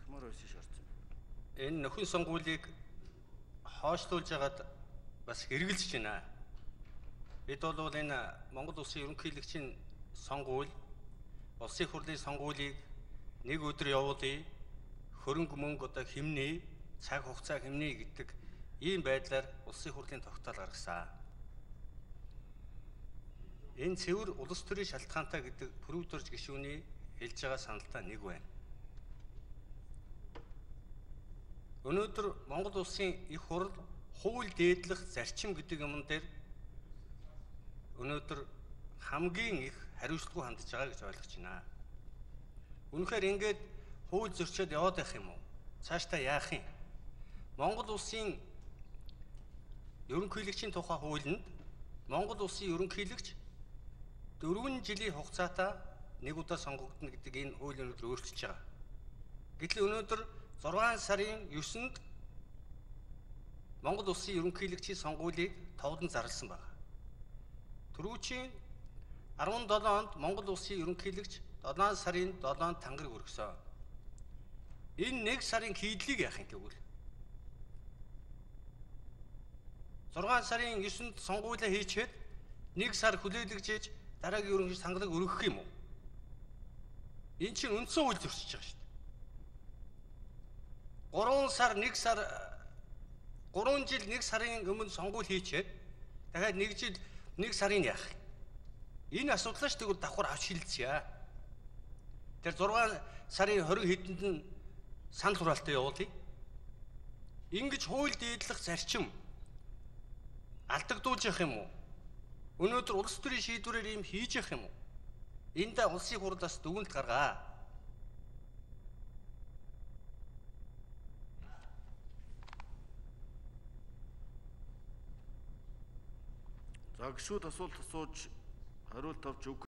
Ахмар байсан шаардсан. Энэ нөхөн сонгуулийг хойшлуулж хагаад бас хэрэгжилж байна. Бид бол энэ Монгол Улсын ерөнхийлөгчийн сонгуул, улсын хурлын сонгуулийг нэг өдөр явуулъя, хөрөнгө мөнгө одоо хэмнэе, цаг хугацаа хэмнэе гэдэг ийм байдлаар улсын хурлын тогтоол гаргасан. Энэ цэвэр улс төрийн шалтгаантай гэдэг Пүрэвдорж гишүүний хэлж байгаа саналтай нэг байна. Өнөөдөр Монгол Улсын их хурл хууль дээдлэх зарчим гэдэг юмн дээр өнөөдөр хамгийн их хариуцлагагүй хандж байгаа гэж ойлгож байна. Үнэхээр ингээд хууль зөрчөөд яваад байх юм уу? Цаашдаа яах юм? Монгол Улсын ерөнхийлөгчийн тухай хуулинд Монгол Улсын ерөнхийлөгч 4 жилийн хугацаатай нэг удаа сонгогдно гэдэг энэ хууль өнөөдөр өөрчилж байгаа. Гэтэл өнөөдөр 6 сарын 9-нд Монгол Улсын ерөнхийлөгчийн сонгуулийг товлон зарласан байна. Түрүүчийн 17 онд Монгол Улсын ерөнхийлөгч 7 сарын 7-нд тангараг өргөсөн. Энэ 1 сарын хийдлийг яах юм гэвэл 6 сарын 9-нд сонгуулиа хийчихэд 1 сар хүлээлгэж дараагийн ерөнхийлөгч тангараг өргөх юм уу? Энэ чинь үндсэн хууль зөрчиж байгаа шүү дээ. 3 сар 1 сар 3 жил 1 сарын өмнө сонгуул хийчихэд дахиад 1 жил 1 сарын яах юм? Энэ асуудлаа ч тэгвэл давхар авч шилжчихье. Тэр 6 сарын 20 хэдэнд нь санал хураалтаа явуулъя. Ингэж хууль дээдлэх зарчим алдагдуулж явах юм уу? Өнөөдөр улс төрийн шийдвэрээр юм хийж явах юм уу? Энд улсын хурлаас дүгнэлт гаргаа. За гişүүд асуулт асууж хариулт авч